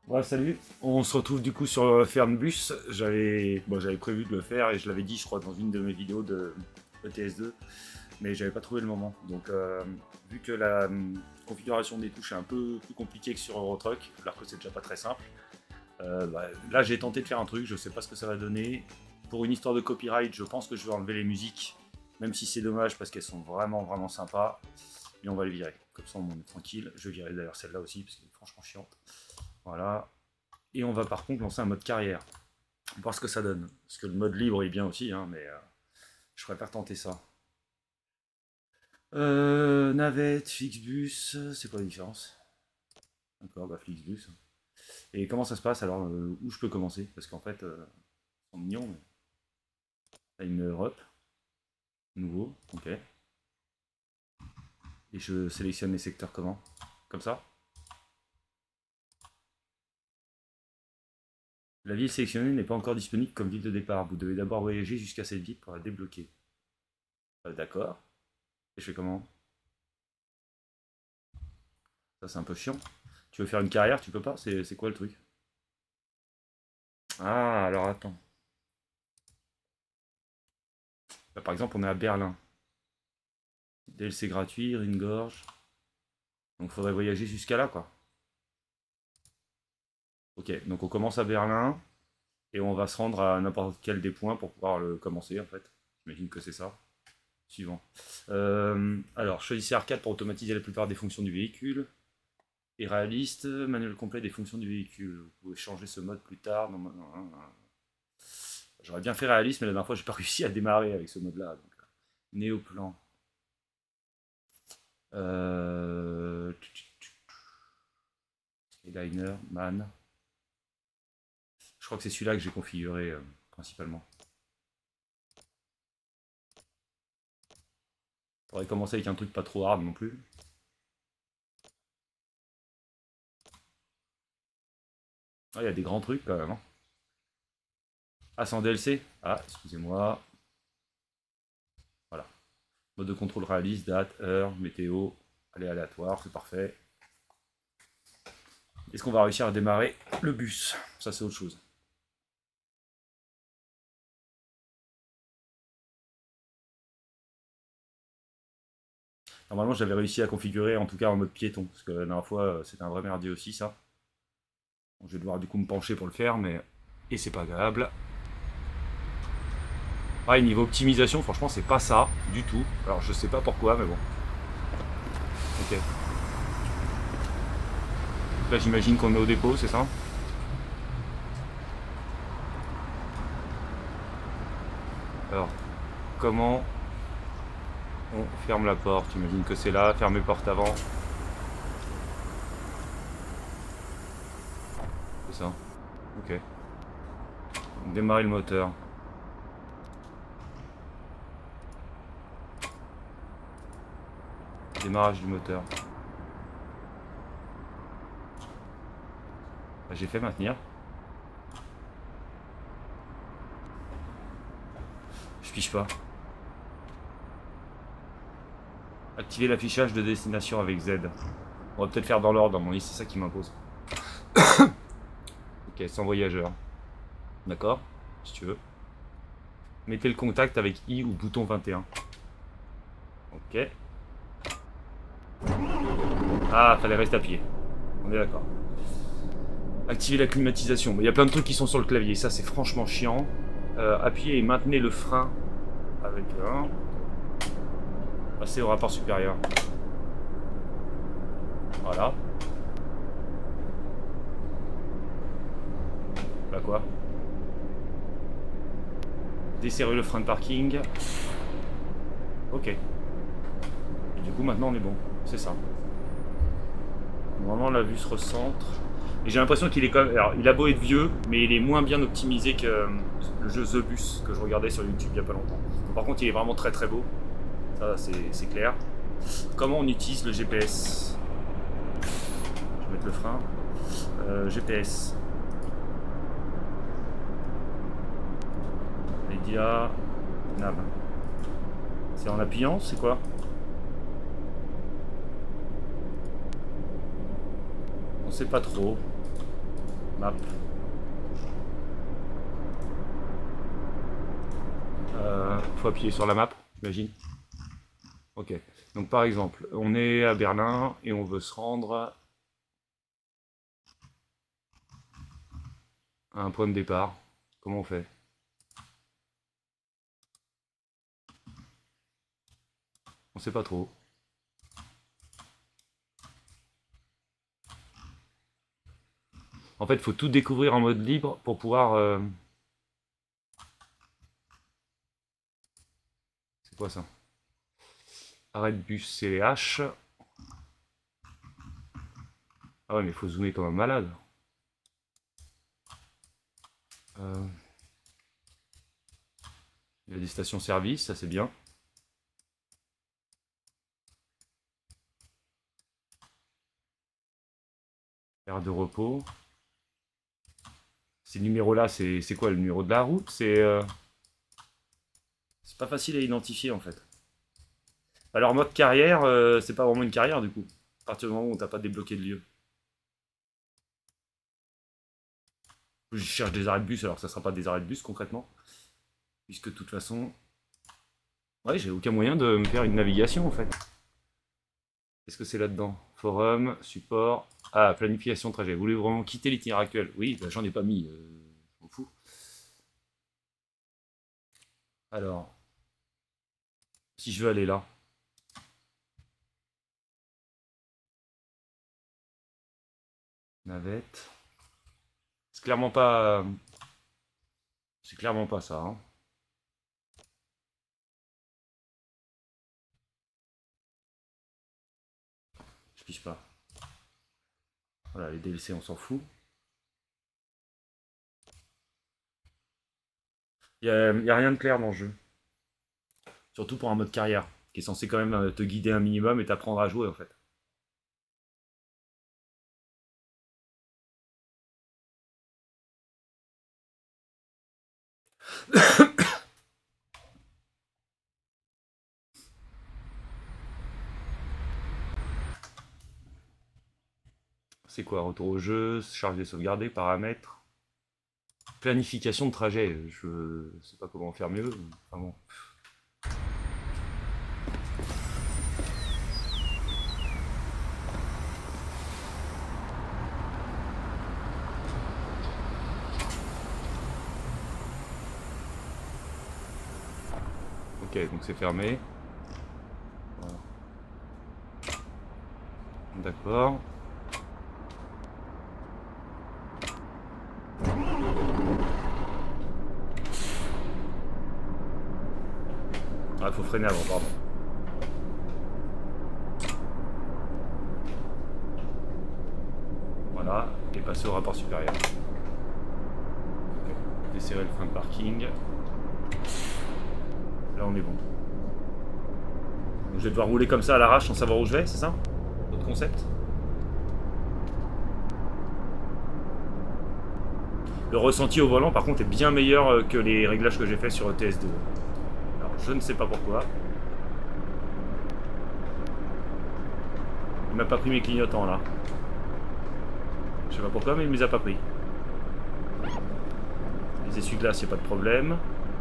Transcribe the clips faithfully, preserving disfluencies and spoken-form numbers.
Ouais, salut. On se retrouve du coup sur euh, Fernbus. J'avais bon, j'avais prévu de le faire et je l'avais dit, je crois, dans une de mes vidéos de E T S deux, mais j'avais pas trouvé le moment. Donc, euh, vu que la hum, configuration des touches est un peu plus compliquée que sur Eurotruck, alors que c'est déjà pas très simple, euh, bah, là j'ai tenté de faire un truc, je sais pas ce que ça va donner. Pour une histoire de copyright, je pense que je vais enlever les musiques, même si c'est dommage parce qu'elles sont vraiment vraiment sympas, et on va les virer. Comme ça, on est tranquille. Je virerai d'ailleurs celle-là aussi parce qu'elle est franchement chiante. Voilà. Et on va par contre lancer un mode carrière. Voir ce que ça donne. Parce que le mode libre est bien aussi, hein, mais euh, je préfère tenter ça. Euh, navette, Flixbus, c'est quoi la différence? D'accord, bah Flixbus. Et comment ça se passe alors? euh, Où je peux commencer? Parce qu'en fait, euh, ils sont mignons, mais... T'as une Europe, nouveau, ok. Et je sélectionne les secteurs comment? Comme ça? La ville sélectionnée n'est pas encore disponible comme ville de départ. Vous devez d'abord voyager jusqu'à cette ville pour la débloquer. Euh, D'accord. Et je fais comment? Ça, c'est un peu chiant. Tu veux faire une carrière, tu peux pas? C'est c'est quoi le truc? Ah, alors attends. Là, par exemple, on est à Berlin. D L C gratuit, une gorge. Donc, il faudrait voyager jusqu'à là, quoi. Ok, donc on commence à Berlin et on va se rendre à n'importe quel des points pour pouvoir le commencer, en fait. J'imagine que c'est ça. Suivant. Euh, alors, choisissez arcade pour automatiser la plupart des fonctions du véhicule. Et réaliste, manuel complet des fonctions du véhicule. Vous pouvez changer ce mode plus tard. Non, non, non, non. J'aurais bien fait réaliste, mais la dernière fois, j'ai pas réussi à démarrer avec ce mode-là. Donc, néoplan. Euh... Skyliner, man. Je crois que c'est celui-là que j'ai configuré euh, principalement. Faudrait commencer avec un truc pas trop hard non plus. Ah, il y a des grands trucs quand même. Hein. Ah, c'est en D L C? Ah, excusez-moi. Voilà. Mode de contrôle réaliste, date, heure, météo. Allez, aléatoire, c'est parfait. Est-ce qu'on va réussir à démarrer le bus? Ça, c'est autre chose. Normalement, j'avais réussi à configurer, en tout cas en mode piéton, parce que la dernière fois, c'était un vrai merdier aussi, ça. Bon, je vais devoir du coup me pencher pour le faire, mais... Et c'est pas agréable. Pareil, niveau optimisation, franchement, c'est pas ça, du tout. Alors, je sais pas pourquoi, mais bon. Ok. Là, j'imagine qu'on est au dépôt, c'est ça? Alors, comment on ferme la porte? J'imagine que c'est là, fermer porte avant. C'est ça. Ok. Donc, démarrer le moteur. Démarrage du moteur. Bah, j'ai fait maintenir. Je piche pas. Activer l'affichage de destination avec Z. On va peut-être faire dans l'ordre, dans mon liste, c'est ça qui m'impose. Ok, sans voyageur. D'accord, si tu veux. Mettez le contact avec I ou bouton vingt et un. Ok. Ah, fallait rester appuyé. On est d'accord. Activer la climatisation. Il y a plein de trucs qui sont sur le clavier. Ça, c'est franchement chiant. Euh, appuyez et maintenez le frein avec un. Passez au rapport supérieur. Voilà. Bah quoi? Desserrer le frein de parking. Ok. Et du coup, maintenant, on est bon. C'est ça. Normalement, la vue se recentre. Et j'ai l'impression qu'il est quand même... Alors, il a beau être vieux, mais il est moins bien optimisé que euh, le jeu The Bus que je regardais sur YouTube il n'y a pas longtemps. Par contre, il est vraiment très très beau. Ça, c'est clair. Comment on utilise le G P S? Je vais mettre le frein. Euh, G P S. Média. Nav. C'est en appuyant, c'est quoi? On sait pas trop. Map. Euh, faut appuyer sur la map, j'imagine. Ok. Donc par exemple, on est à Berlin et on veut se rendre à un point de départ. Comment on fait? On sait pas trop. En fait, il faut tout découvrir en mode libre pour pouvoir... euh, C'est quoi ça? Arrêt de bus C H. Ah ouais, mais il faut zoomer comme un malade. Euh, Il y a des stations-service, ça c'est bien. Aire de repos. Ces numéros-là, c'est quoi le numéro de la route? C'est euh, c'est pas facile à identifier en fait. Alors mode carrière, euh, c'est pas vraiment une carrière du coup. À partir du moment où t'as pas débloqué de lieu. Je cherche des arrêts de bus alors que ça sera pas des arrêts de bus concrètement. Puisque de toute façon... Ouais, j'ai aucun moyen de me faire une navigation en fait. Qu'est-ce que c'est là-dedans? Forum, support... Ah, planification de trajet. Vous voulez vraiment quitter l'itinéraire actuel? Oui, bah, j'en ai pas mis. Euh, je m'en fous. Alors, si je veux aller là. Navette. C'est clairement pas... C'est clairement pas ça. Hein. Je piche pas. Voilà, les D L C, on s'en fout. Il n'y a, y a rien de clair dans le jeu. Surtout pour un mode carrière, qui est censé quand même euh, te guider un minimum et t'apprendre à jouer en fait. C'est quoi? Retour au jeu, charge des sauvegardés, paramètres, planification de trajet. Je sais pas comment faire mieux. Enfin bon. Ok, donc c'est fermé. Voilà. D'accord. Ah, il faut freiner avant, pardon. Voilà, et passer au rapport supérieur. Okay. Desserrer le frein de parking. Là, on est bon. Donc, je vais devoir rouler comme ça à l'arrache sans savoir où je vais, c'est ça? Votre concept? Le ressenti au volant, par contre, est bien meilleur que les réglages que j'ai fait sur E T S deux. Alors, je ne sais pas pourquoi. Il m'a pas pris mes clignotants, là. Je sais pas pourquoi, mais il ne les a pas pris. Les essuie-glaces, il n'y a pas de problème.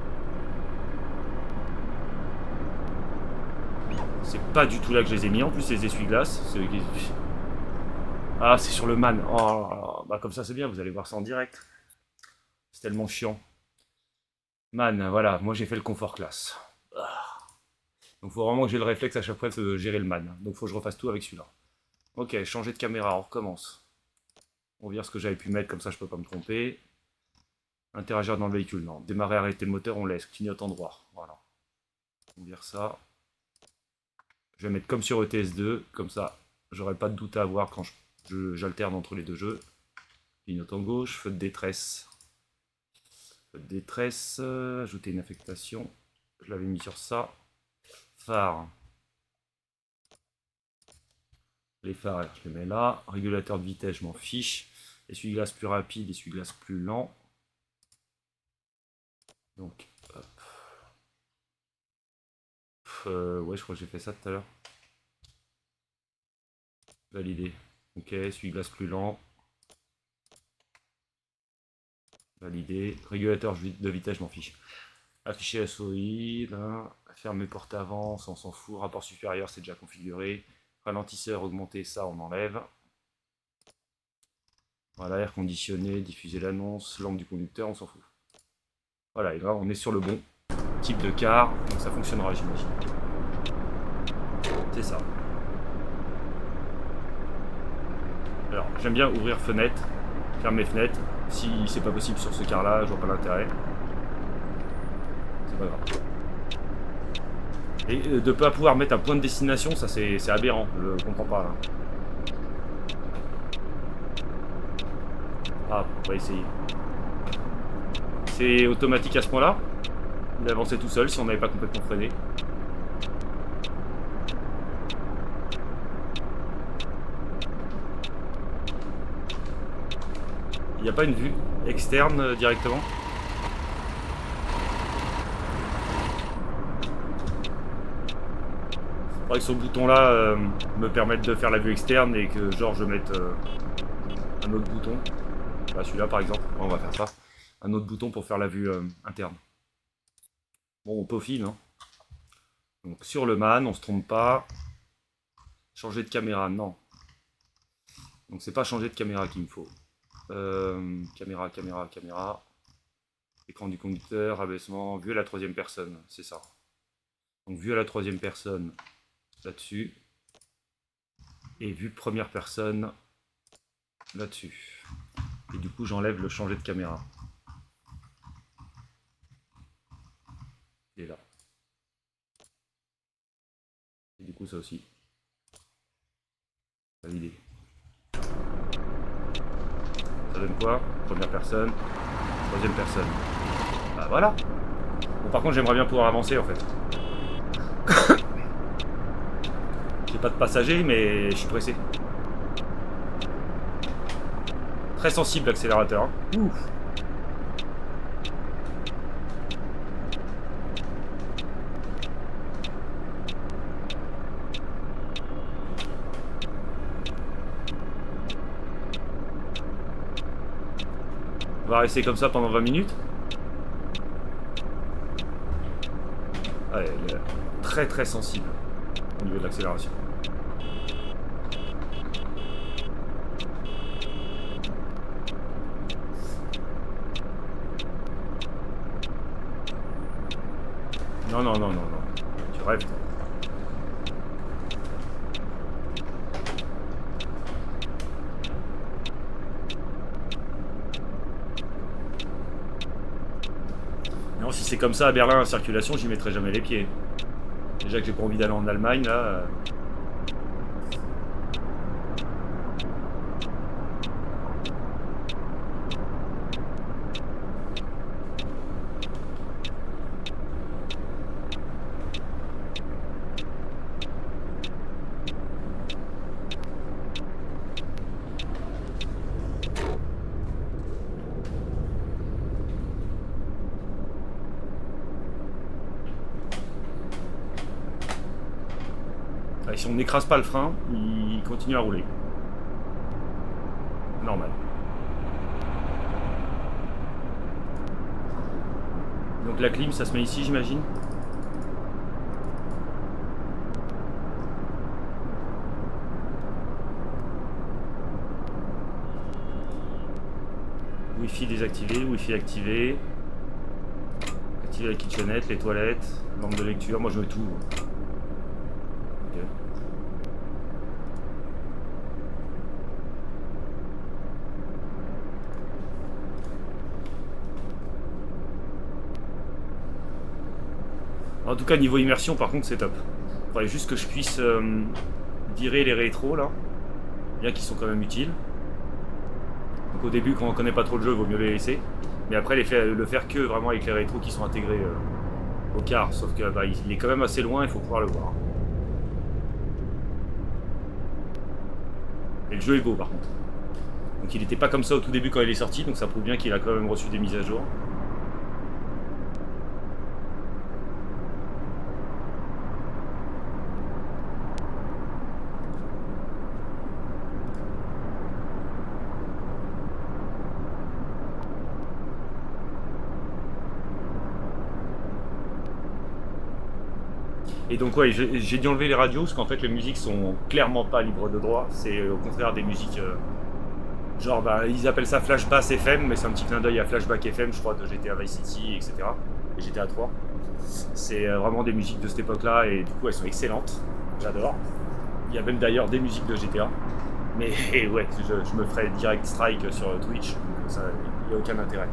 C'est pas du tout là que je les ai mis, en plus, les essuie-glaces. Ah, c'est sur le man. Oh, bah comme ça, c'est bien, vous allez voir ça en direct. C'est tellement chiant. Man, voilà, moi j'ai fait le confort classe. Donc faut vraiment que j'ai le réflexe à chaque fois de gérer le man. Donc faut que je refasse tout avec celui-là. Ok, changer de caméra, on recommence. On vire ce que j'avais pu mettre, comme ça je peux pas me tromper. Interagir dans le véhicule, non. Démarrer, arrêter le moteur, on laisse. Clignotant droit, voilà. On vire ça. Je vais mettre comme sur E T S deux, comme ça j'aurai pas de doute à avoir quand j'alterne entre les deux jeux. Clignotant gauche, feu de détresse. Feu de détresse, euh, ajouter une affectation. Je l'avais mis sur ça. Phare. Les phares, je les mets là. Régulateur de vitesse, je m'en fiche. Essuie-glace plus rapide, essuie-glace plus lent. Donc, hop. Euh, ouais, je crois que j'ai fait ça tout à l'heure. Validé. Ok, essuie-glace plus lent. Validé. Régulateur de vitesse, je m'en fiche. Afficher S O I, là. Fermer porte avant, ça on s'en fout. Rapport supérieur, c'est déjà configuré. Ralentisseur augmenté, ça on enlève. Voilà, air conditionné, diffuser l'annonce, lampe du conducteur, on s'en fout. Voilà, et là on est sur le bon type de car, donc ça fonctionnera, j'imagine. C'est ça. Alors, j'aime bien ouvrir fenêtre, fermer fenêtre. Si c'est pas possible sur ce car là, je vois pas l'intérêt. C'est pas grave. Et de ne pas pouvoir mettre un point de destination, ça c'est aberrant, je comprends pas là. Ah, on va essayer. C'est automatique à ce point là. Il avançait tout seul si on n'avait pas complètement freiné. Il n'y a pas une vue externe euh, directement? Faudrait que ce bouton là euh, me permette de faire la vue externe et que genre je mette euh, un autre bouton. Bah, celui-là par exemple, on va faire ça. Un autre bouton pour faire la vue euh, interne. Bon, on peaufine. Hein. Donc sur le man, on se trompe pas. Changer de caméra, non. Donc c'est pas changer de caméra qu'il me faut. Euh, caméra, caméra, caméra. Écran du conducteur, abaissement, vue à la troisième personne, c'est ça. Donc vue à la troisième personne là-dessus. Et vue première personne là-dessus. Et du coup j'enlève le changer de caméra. Et là. Et du coup ça aussi. Validé. Ça donne quoi? Première personne, troisième personne. Bah voilà. Bon, par contre j'aimerais bien pouvoir avancer en fait. J'ai pas de passager mais je suis pressé. Très sensible l'accélérateur. Hein. Ouf. On va rester comme ça pendant vingt minutes. Ouais, elle est très très sensible au niveau de l'accélération. Non, non, non, non, non. Tu rêves. Non, si c'est comme ça à Berlin, en circulation, j'y mettrai jamais les pieds. Déjà que j'ai pas envie d'aller en Allemagne, là. Euh... Si on n'écrase pas le frein, il continue à rouler. Normal. Donc la clim, ça se met ici, j'imagine. Wi-Fi désactivé, Wi-Fi activé. Activer la kitchenette, les toilettes, lampe de lecture. Moi, je veux tout. Okay. En tout cas, niveau immersion, par contre, c'est top. Il faudrait juste que je puisse euh, virer les rétros, là. Bien qu'ils sont quand même utiles. Donc au début, quand on connaît pas trop le jeu, il vaut mieux les laisser. Mais après, les faire, le faire que vraiment avec les rétros qui sont intégrés euh, au car. Sauf que bah, il est quand même assez loin, il faut pouvoir le voir. Et le jeu est beau, par contre. Donc il n'était pas comme ça au tout début quand il est sorti, donc ça prouve bien qu'il a quand même reçu des mises à jour. Et donc ouais, j'ai j'ai dû enlever les radios parce qu'en fait les musiques sont clairement pas libres de droit. C'est au contraire des musiques euh, genre bah, ils appellent ça Flashbass F M, mais c'est un petit clin d'œil à Flashback F M, je crois, de G T A Vice City, et cetera. Et G T A trois. C'est euh, vraiment des musiques de cette époque-là et du coup elles sont excellentes. J'adore. Il y a même d'ailleurs des musiques de G T A. Mais et ouais, je, je me ferai direct strike sur Twitch, donc ça, il n'y a aucun intérêt.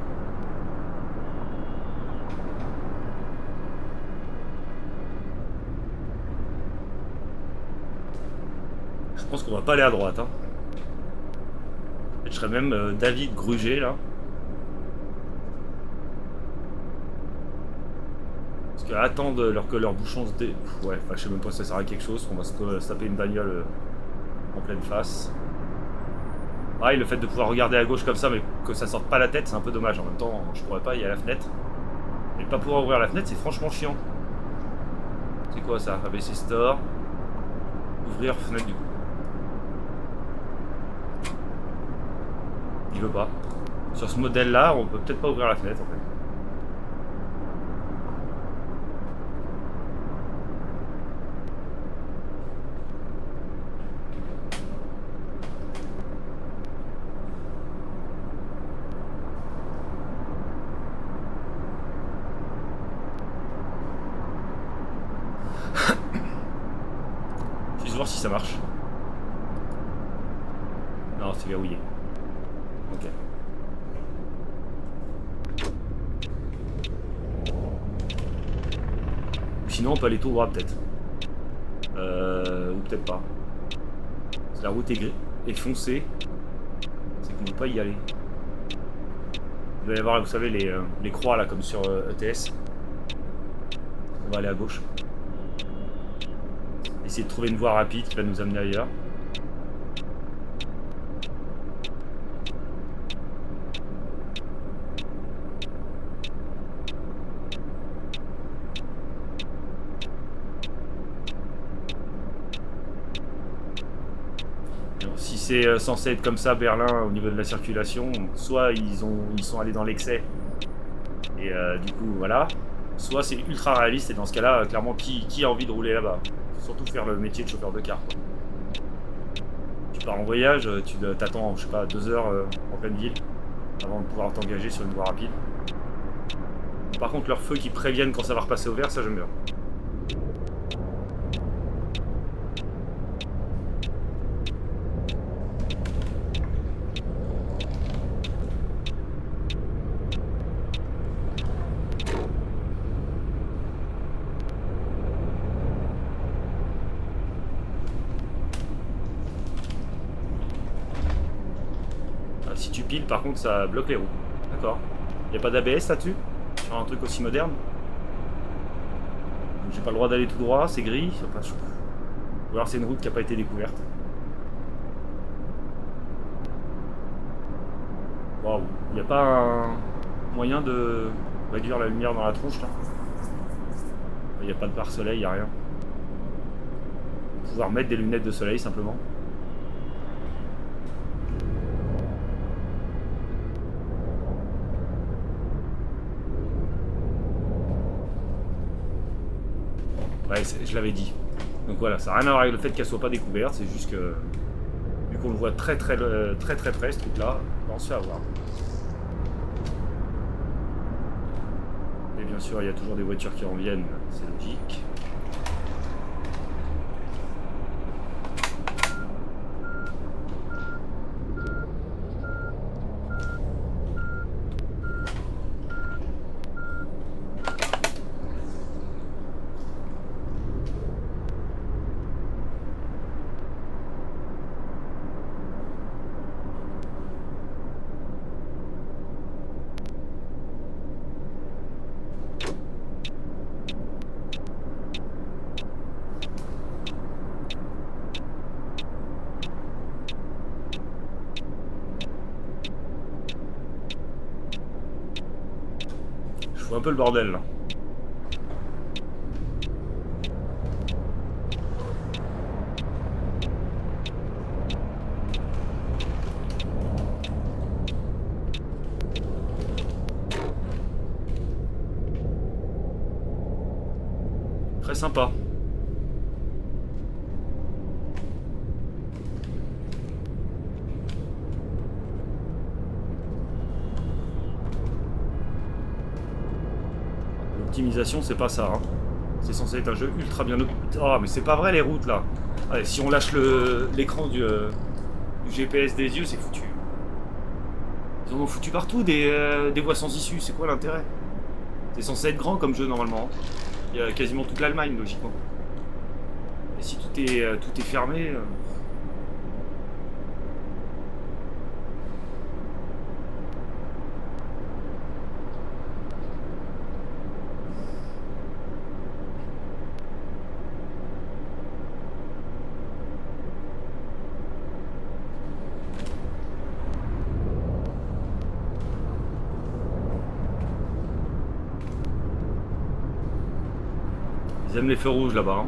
Je pense qu'on va pas aller à droite. Hein. Je serais même euh, David Gruget là. Parce que attendre leur, que leur bouchon se dé... Ouais, enfin, je sais même pas si ça sert à quelque chose. On va se, se taper une bagnole euh, en pleine face. Pareil, le fait de pouvoir regarder à gauche comme ça, mais que ça sorte pas la tête, c'est un peu dommage. En même temps, je pourrais pas y aller à la fenêtre. Mais pas pouvoir ouvrir la fenêtre, c'est franchement chiant. C'est quoi ça? A B C Store. Ouvrir fenêtre du coup. Il veut pas. Sur ce modèle là, on peut peut-être pas ouvrir la fenêtre en fait. Juste voir si ça marche. Non, c'est verrouillé. Ok. Sinon on peut aller tout droit peut-être. Euh, ou peut-être pas. Si la route est, gris, est foncée, c'est qu'on ne peut pas y aller. Il doit y avoir, vous savez, les, euh, les croix là comme sur euh, E T S. On va aller à gauche. Essayer de trouver une voie rapide qui va nous amener ailleurs. Si c'est censé être comme ça Berlin au niveau de la circulation, soit ils, ont, ils sont allés dans l'excès et euh, du coup voilà, soit c'est ultra réaliste et dans ce cas là clairement qui, qui a envie de rouler là-bas, surtout faire le métier de chauffeur de car quoi. Tu pars en voyage, tu t'attends je sais pas deux heures euh, en pleine ville avant de pouvoir t'engager sur une voie rapide. Par contre leurs feux qui préviennent quand ça va repasser au vert, ça j'aime bien. Si tu piles, par contre, ça bloque les roues. D'accord. Il n'y a pas d'A B S là-dessus? Sur un truc aussi moderne? J'ai pas le droit d'aller tout droit, c'est gris. Enfin, je... Ou alors c'est une route qui n'a pas été découverte. Waouh. Il n'y a pas un moyen de réduire la lumière dans la tronche là? Il n'y a pas de pare-soleil, il n'y a rien. Pouvoir mettre des lunettes de soleil simplement. Ouais, je l'avais dit. Donc voilà, ça n'a rien à voir avec le fait qu'elle soit pas découverte, c'est juste que vu qu'on le voit très très très très près ce truc là, on se fait avoir. Et bien sûr, il y a toujours des voitures qui en viennent, c'est logique. Je vois un peu le bordel là. Très sympa. l'optimisation, c'est pas ça. Hein. C'est censé être un jeu ultra bien... Oh, mais c'est pas vrai les routes là. Allez, si on lâche l'écran du, euh, du G P S des yeux, c'est foutu. Ils en ont foutu partout des, euh, des voies sans issue. C'est quoi l'intérêt? C'est censé être grand comme jeu normalement. Il y a quasiment toute l'Allemagne logiquement. Et si tout est, euh, tout est fermé... Euh... Ils aiment les feux rouges là-bas. Hein.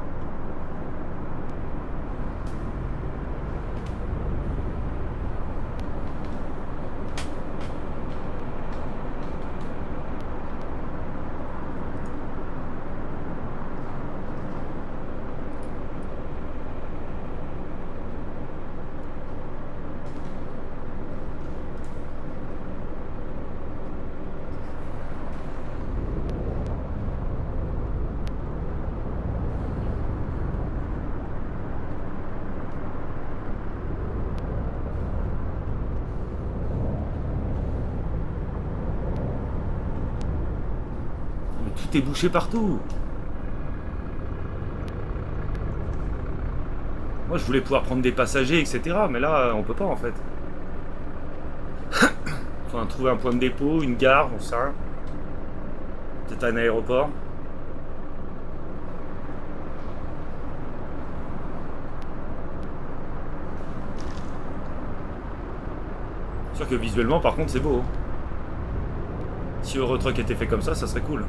Tout est bouché partout. Moi je voulais pouvoir prendre des passagers, et cetera. Mais là on peut pas en fait. Enfin trouver un point de dépôt, une gare, on sait rien. Peut-être un aéroport. C'est sûr que visuellement par contre c'est beau. Si Eurotruck était fait comme ça, ça serait cool.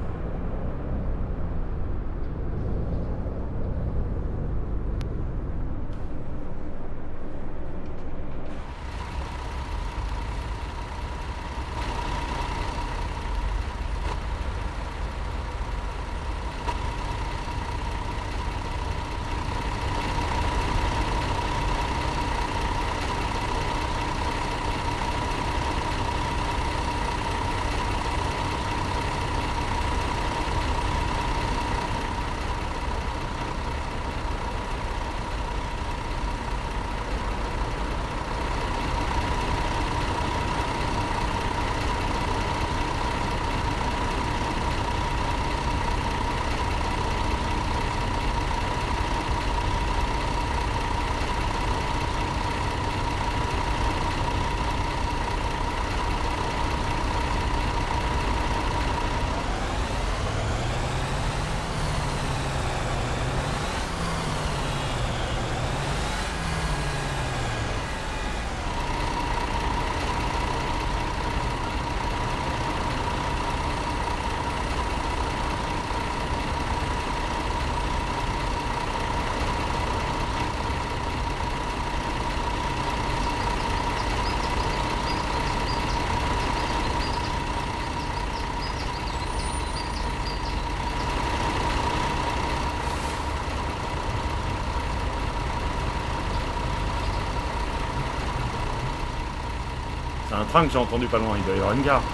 C'est un train que j'ai entendu pas loin, il doit y avoir une gare.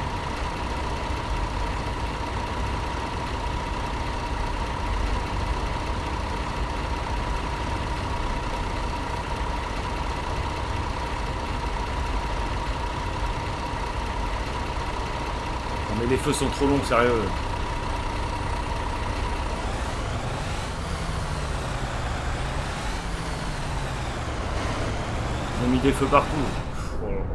Non mais les feux sont trop longs, sérieux. Ils ont mis des feux partout. Oh là là.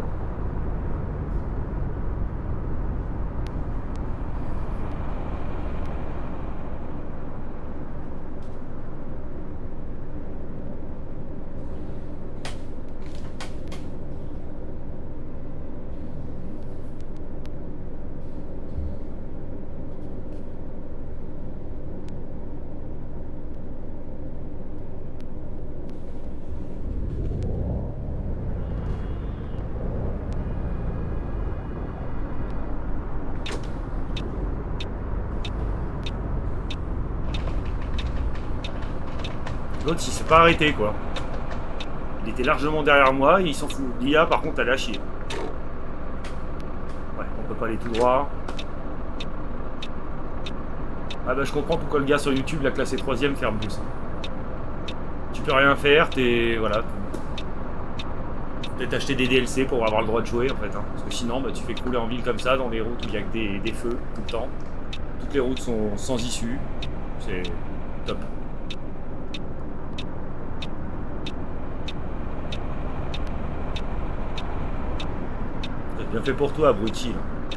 L'autre il s'est pas arrêté quoi. Il était largement derrière moi et il s'en fout. L'I A par contre elle a chier. Ouais, on peut pas aller tout droit. Ah bah je comprends pourquoi le gars sur YouTube l'a classé troisième Fernbus. Tu peux rien faire, t'es... voilà. Peut-être acheter des D L C pour avoir le droit de jouer en fait. Hein. Parce que sinon bah, tu fais couler en ville comme ça, dans des routes où il n'y a que des, des feux tout le temps. Toutes les routes sont sans issue. C'est top. C'est bien fait pour toi, abruti. Là.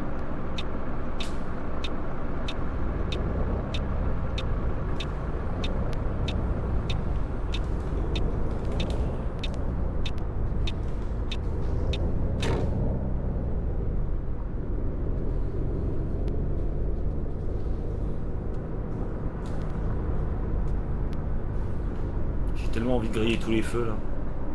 J'ai tellement envie de griller tous les feux là.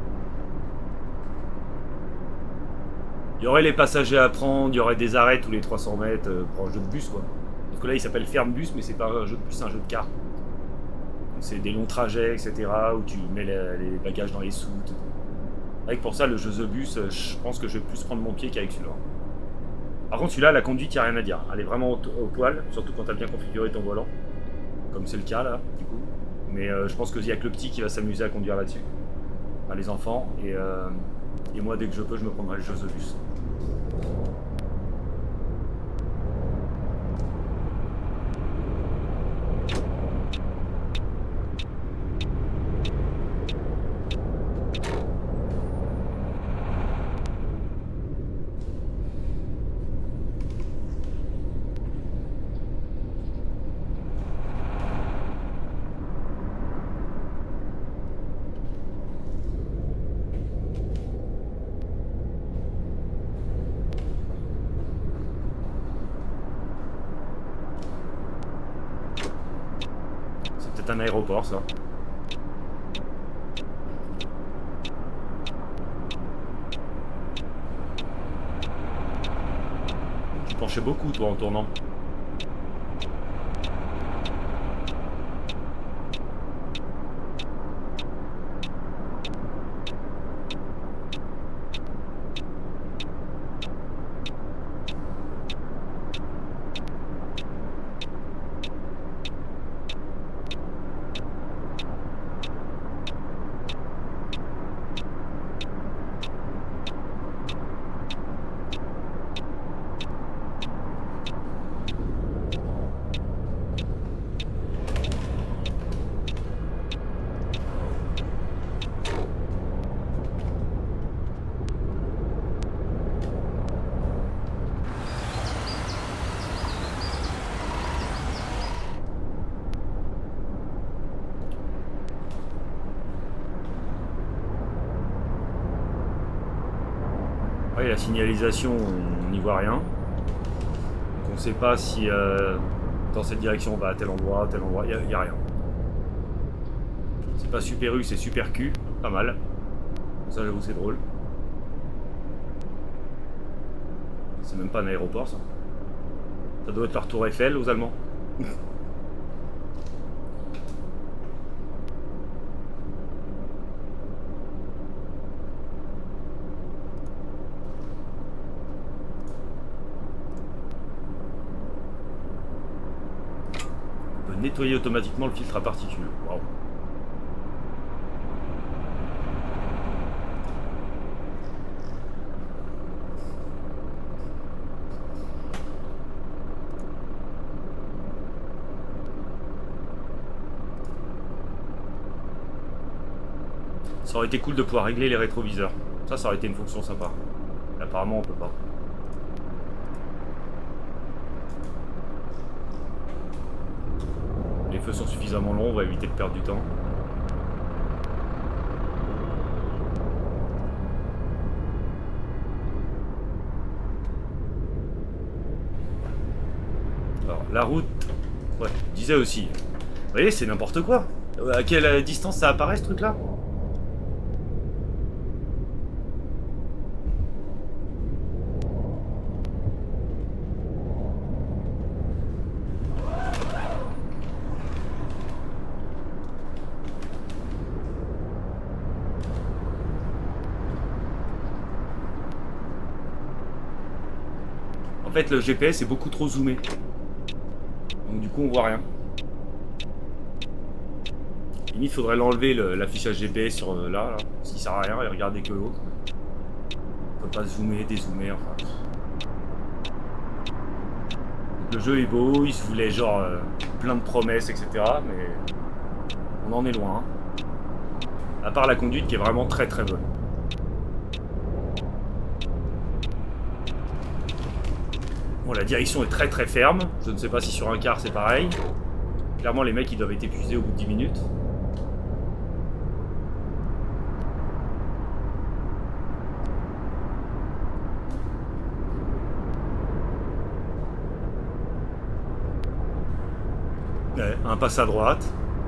Il y aurait les passagers à prendre, il y aurait des arrêts tous les trois cents mètres euh, pour un jeu de bus quoi. Donc là il s'appelle Fernbus mais c'est pas un jeu de bus, c'est un jeu de car. Donc c'est des longs trajets et cetera où tu mets les, les bagages dans les soutes. Avec pour ça le jeu The Bus, je pense que je vais plus prendre mon pied qu'avec celui-là. Par contre celui-là la conduite il n'y a rien à dire. Elle est vraiment au, au poil, surtout quand tu as bien configuré ton volant. Comme c'est le cas là du coup. Mais euh, je pense qu'il n'y a que le petit qui va s'amuser à conduire là-dessus. Enfin, les enfants et, euh, et moi dès que je peux je me prendrai le jeu The Bus. C'est un aéroport ça. Tu penchais beaucoup toi en tournant. Ouais, la signalisation, on n'y voit rien. Donc on ne sait pas si euh, dans cette direction on va à tel endroit, à tel endroit, il n'y a, a rien. C'est pas Super U, c'est Super Q, pas mal. Ça j'avoue c'est drôle. C'est même pas un aéroport ça. Ça doit être leur tour Eiffel aux Allemands. Nettoyer automatiquement le filtre à particules. Waouh. Ça aurait été cool de pouvoir régler les rétroviseurs. Ça, ça aurait été une fonction sympa. Mais apparemment, on peut pas. Les feux sont suffisamment longs, on va éviter de perdre du temps. Alors, la route... Ouais, je disais aussi. Vous voyez, c'est n'importe quoi. À quelle distance ça apparaît, ce truc-là ? En fait, le G P S est beaucoup trop zoomé. Donc du coup, on voit rien. Limite, faudrait l'enlever l'affichage G P S sur euh, là, là, parce qu'il sert à rien et regarder que l'autre. On peut pas zoomer, dézoomer, enfin. Le jeu est beau, il se voulait genre euh, plein de promesses, et cetera. Mais on en est loin. Hein. À part la conduite qui est vraiment très très bonne. Bon, la direction est très très ferme. Je ne sais pas si sur un car c'est pareil. Clairement, les mecs ils doivent être épuisés au bout de dix minutes. Ouais, un passe à droite.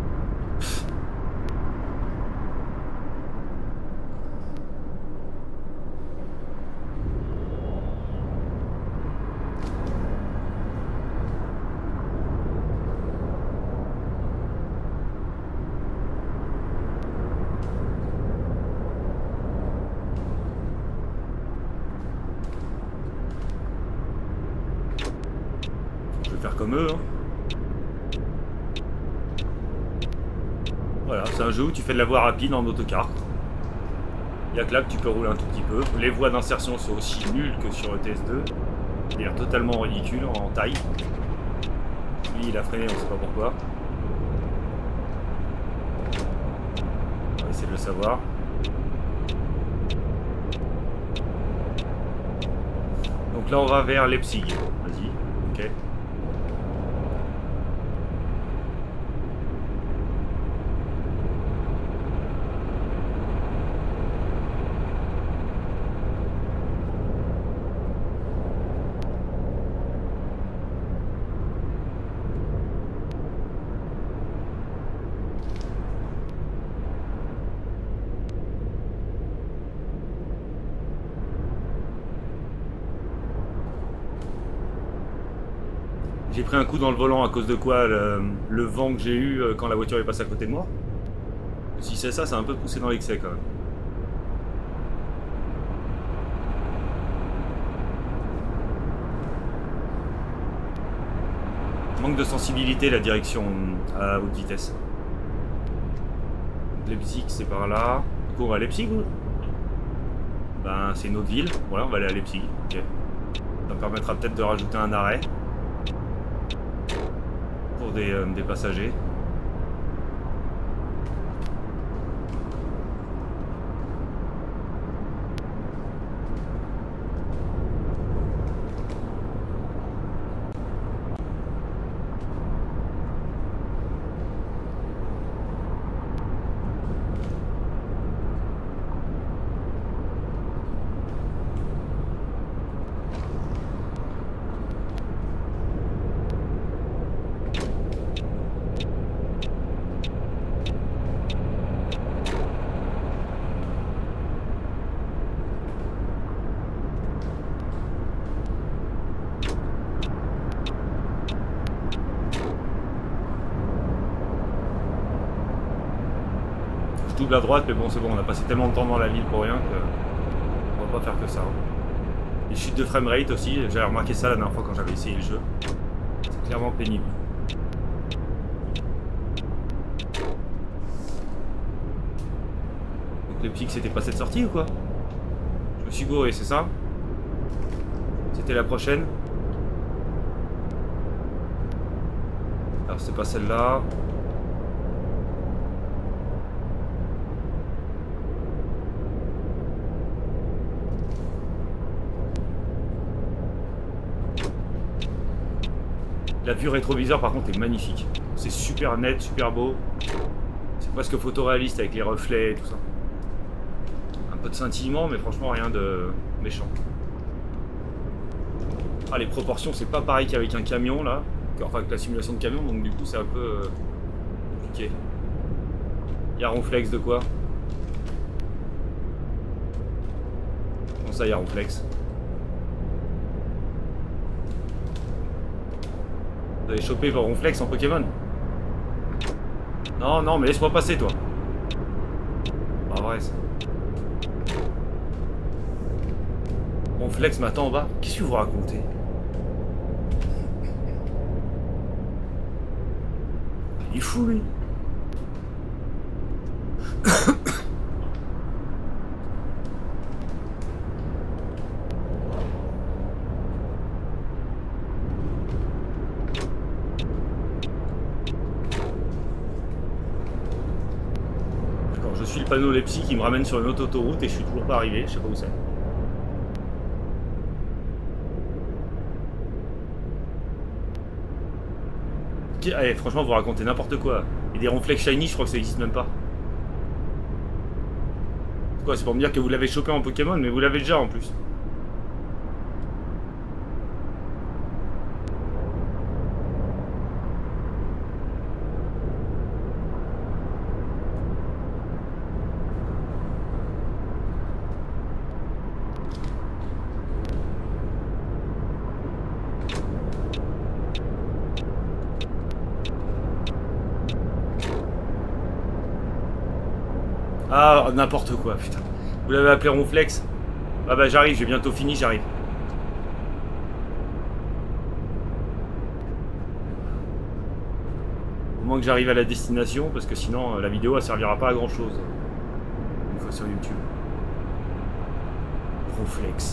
Je vais faire comme eux. Hein. Voilà, c'est un jeu où tu fais de la voie rapide en autocar. Il n'y a que là que tu peux rouler un tout petit peu. Les voies d'insertion sont aussi nulles que sur E T S deux. C'est-à-dire totalement ridicule en taille. Lui, il a freiné, on ne sait pas pourquoi. On va essayer de le savoir. Donc là, on va vers Leipzig. Vas-y, ok. J'ai pris un coup dans le volant à cause de quoi le, le vent que j'ai eu quand la voiture est passée à côté de moi. Si c'est ça, c'est un peu poussé dans l'excès quand même. Manque de sensibilité la direction à haute vitesse. Leipzig c'est par là. Du coup on va à Leipzig ou... Ben c'est une autre ville. Voilà, on va aller à Leipzig. Ok. Ça me permettra peut-être de rajouter un arrêt. Pour des, euh, des passagers. Double à droite, mais bon c'est bon, on a passé tellement de temps dans la ville pour rien que on va pas faire que ça. Les chutes de framerate aussi, j'avais remarqué ça la dernière fois quand j'avais essayé le jeu. C'est clairement pénible. Donc les petits que c'était pas cette sortie ou quoi? Je me suis gouré, c'est ça? C'était la prochaine? Alors c'est pas celle-là. La vue rétroviseur par contre est magnifique. C'est super net, super beau. C'est presque photoréaliste avec les reflets et tout ça. Un peu de scintillement mais franchement rien de méchant. Ah les proportions c'est pas pareil qu'avec un camion là. Enfin avec la simulation de camion donc du coup c'est un peu euh, compliqué. Il y a Ronflex de quoi? Comment ça il y a Ronflex? Vous avez chopé vos Ronflex en Pokémon? Non, non, mais laisse-moi passer, toi. Pas vrai, ça. Ronflex m'attend en bas. Qu'est-ce que vous racontez? Il est fou, lui. D'accord, je suis le panneau Lepsi qui me ramène sur une autre autoroute et je suis toujours pas arrivé, je sais pas où c'est. Allez, franchement, vous racontez n'importe quoi. Et des ronflex shiny, je crois que ça existe même pas. Quoi, c'est pour me dire que vous l'avez chopé en Pokémon, mais vous l'avez déjà en plus. Ah, n'importe quoi, putain. Vous l'avez appelé Ronflex? Ah bah j'arrive, j'ai bientôt fini, j'arrive. Au moins que j'arrive à la destination, parce que sinon la vidéo elle servira pas à grand chose. Une fois sur YouTube. Ronflex.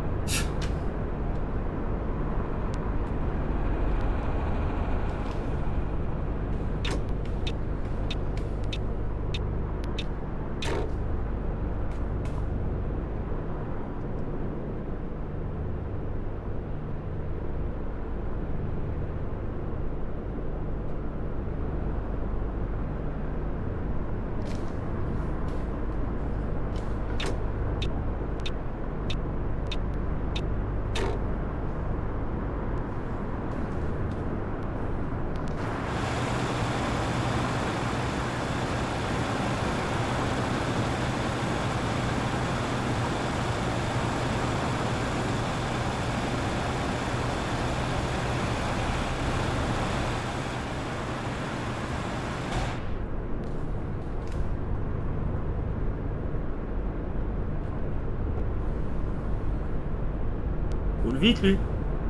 Roule vite lui.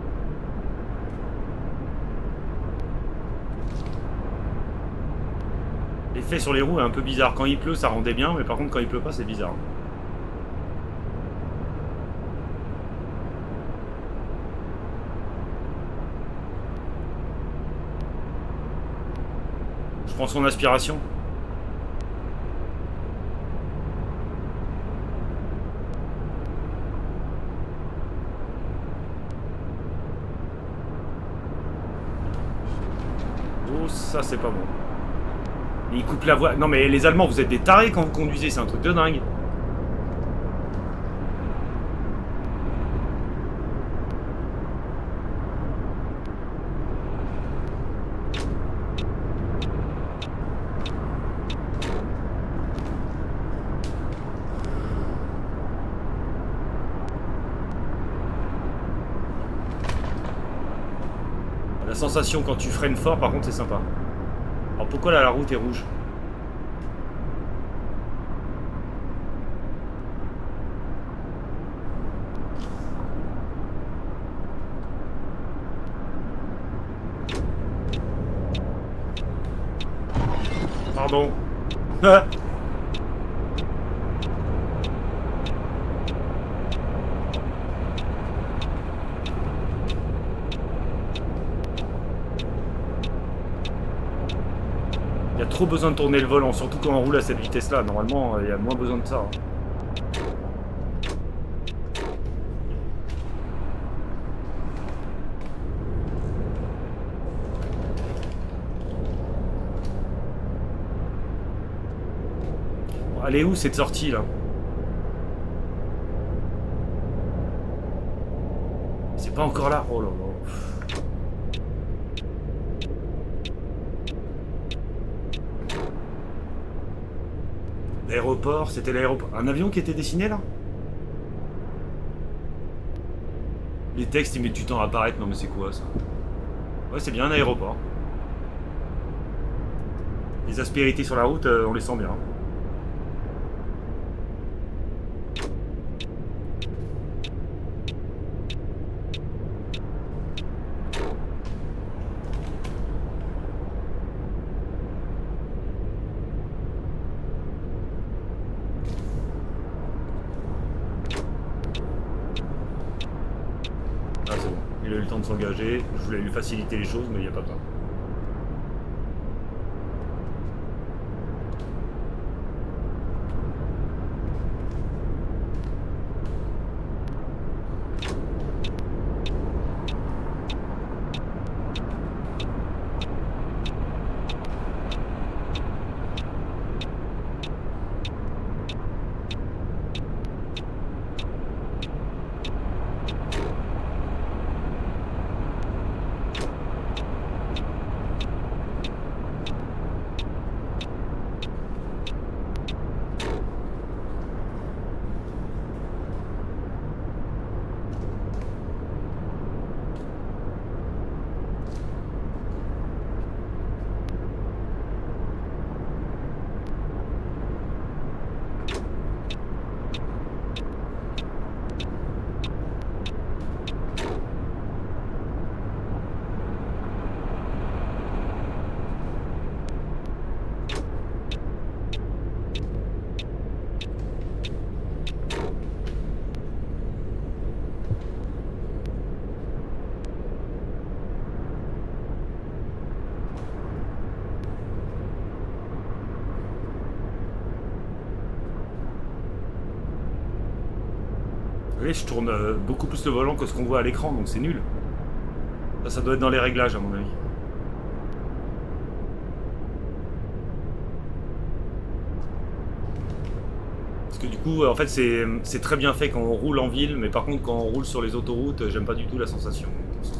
L'effet sur les roues est un peu bizarre. Quand il pleut ça rendait bien, mais par contre quand il pleut pas c'est bizarre. Je prends son aspiration. Ça c'est pas bon. Et il coupe la voie. Non mais les Allemands vous êtes des tarés quand vous conduisez, c'est un truc de dingue. La sensation quand tu freines fort par contre c'est sympa. Alors pourquoi là la route est rouge? Pardon. Il y a trop besoin de tourner le volant, surtout quand on roule à cette vitesse-là. Normalement, il y a moins besoin de ça. Hein. Bon, elle est où cette sortie là? C'est pas encore là. Oh là là. L'aéroport, c'était l'aéroport. Un avion qui était dessiné là? Les textes ils mettent du temps à apparaître, non mais c'est quoi ça? Ouais c'est bien un aéroport. Les aspérités sur la route, euh, on les sent bien. Ah c'est bon, il a eu le temps de s'engager, je voulais lui faciliter les choses mais il n'y a pas besoin. Vous voyez, je tourne euh, beaucoup plus le volant que ce qu'on voit à l'écran, donc c'est nul. Ça, ça doit être dans les réglages à mon avis. Parce que du coup, en fait, c'est très bien fait quand on roule en ville, mais par contre, quand on roule sur les autoroutes, j'aime pas du tout la sensation.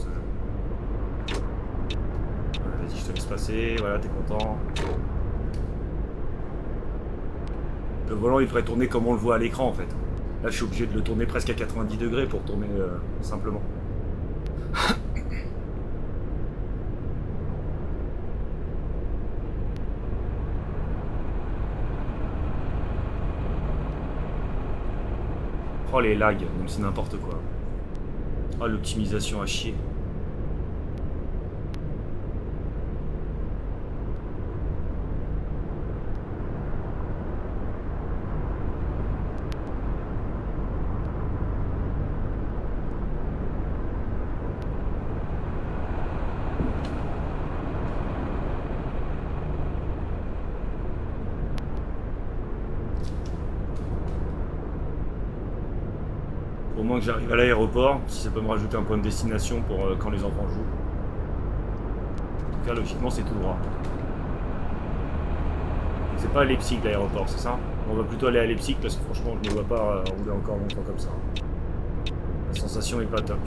Vas-y, je te laisse passer, voilà, t'es content. Le volant, il devrait tourner comme on le voit à l'écran, en fait. Là, je suis obligé de le tourner presque à quatre-vingt-dix degrés pour tourner euh, simplement. Oh, les lags, donc c'est n'importe quoi. Oh, l'optimisation à chier. Au moins que j'arrive à l'aéroport, si ça peut me rajouter un point de destination pour euh, quand les enfants jouent. En tout cas, logiquement, c'est tout droit. C'est pas à Leipzig l'aéroport, c'est ça? On va plutôt aller à Leipzig parce que franchement, je ne me vois pas euh, rouler encore longtemps comme ça. La sensation est pas top.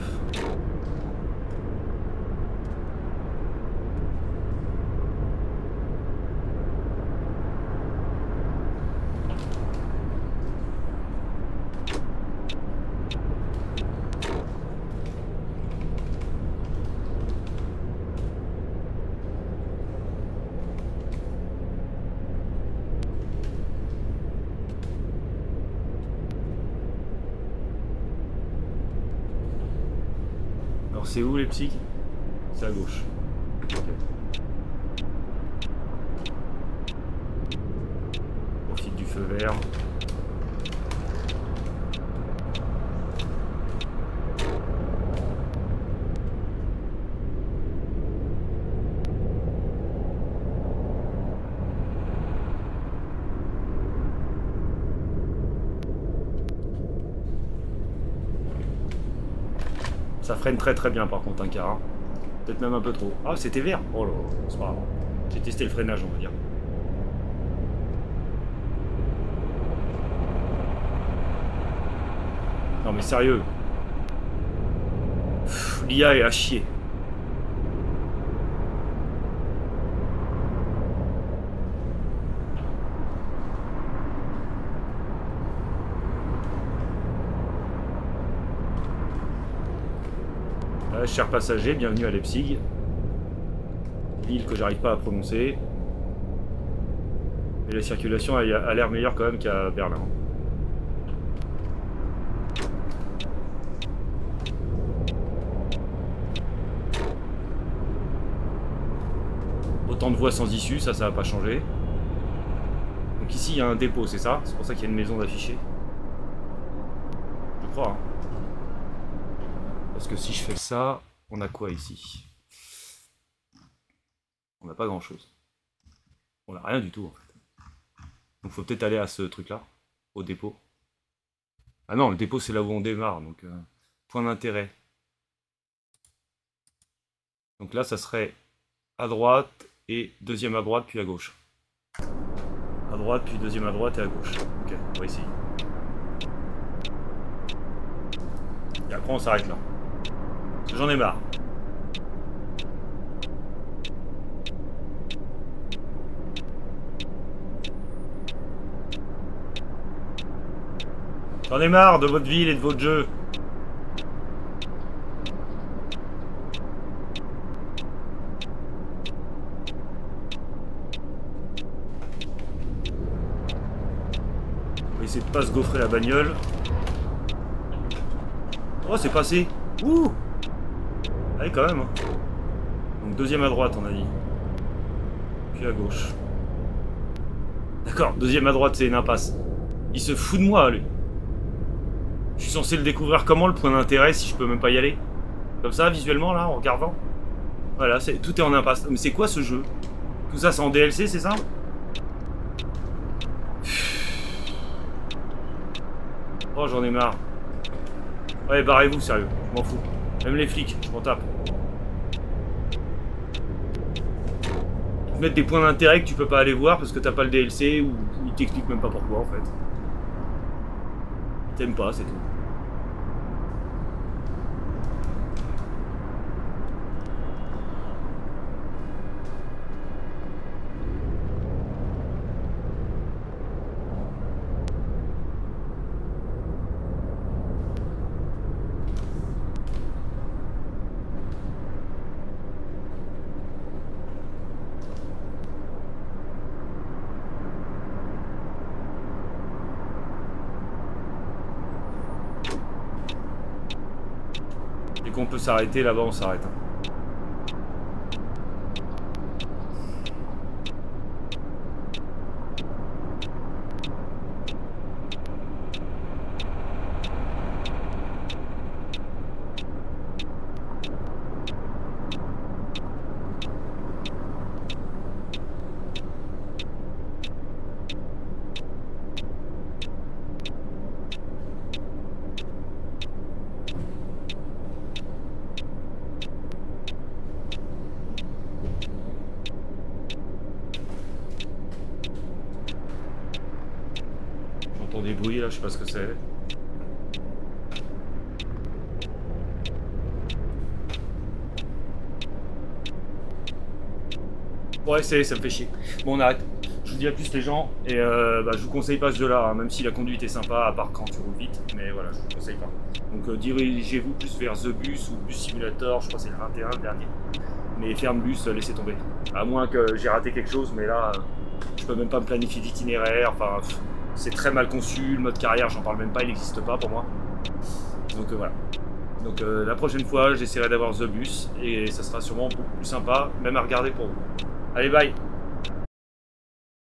C'est où Leipzig? C'est à gauche. Okay. Profite du feu vert. Ça freine très très bien par contre un car. Peut-être même un peu trop. Ah, c'était vert. Oh là là, c'est pas grave. J'ai testé le freinage, on va dire. Non mais sérieux. L'I A est à chier. Chers passagers, bienvenue à Leipzig, ville que j'arrive pas à prononcer. Et la circulation a, a l'air meilleure quand même qu'à Berlin. Autant de voies sans issue, ça, ça va pas changer. Donc ici, il y a un dépôt, c'est ça? C'est pour ça qu'il y a une maison d'affichés. Je crois. Hein. Parce que si je fais ça, on a quoi ici? On n'a pas grand chose. On n'a rien du tout en fait. Donc faut peut-être aller à ce truc là, au dépôt. Ah non, le dépôt c'est là où on démarre, donc euh, point d'intérêt. Donc là ça serait à droite et deuxième à droite puis à gauche. À droite puis deuxième à droite et à gauche. Ok, on va essayer. Et après on s'arrête là. J'en ai marre. J'en ai marre de votre ville et de votre jeu. On va essayer de pas se gaufrer la bagnole. Oh, c'est passé. Ouh. Allez, quand même. Hein. Donc deuxième à droite, on a dit. Puis à gauche. D'accord, deuxième à droite, c'est une impasse. Il se fout de moi, lui. Je suis censé le découvrir comment, le point d'intérêt, si je peux même pas y aller? Comme ça, visuellement, là, en regardant. Voilà, c'est tout est en impasse. Mais c'est quoi ce jeu? Tout ça, c'est en D L C, c'est ça? Oh, j'en ai marre. Ouais, barrez-vous, sérieux. Je m'en fous. Même les flics, je m'en tape. Ils te mettent des points d'intérêt que tu peux pas aller voir parce que t'as pas le D L C ou ils t'expliquent même pas pourquoi, en fait. Ils t'aiment pas, c'est tout. Dès qu'on peut s'arrêter, là-bas, on s'arrête. J'entends des bruits là, je sais pas ce que c'est. Ouais, c'est, ça me fait chier. Bon, on arrête. Je vous dis à plus les gens, et euh, bah, je vous conseille pas ce jeu-là, hein, même si la conduite est sympa, à part quand tu roules vite, mais voilà, je vous conseille pas. Donc euh, dirigez-vous plus vers The Bus ou Bus Simulator, je crois que c'est le vingt et un le dernier. Mais Fernbus, euh, laissez tomber. À moins que j'ai raté quelque chose, mais là, euh, je peux même pas me planifier d'itinéraire, enfin, c'est très mal conçu, le mode carrière, j'en parle même pas, il n'existe pas pour moi. Donc euh, voilà. Donc euh, la prochaine fois, j'essaierai d'avoir The Bus, et ça sera sûrement beaucoup plus sympa, même à regarder pour vous. Allez, bye!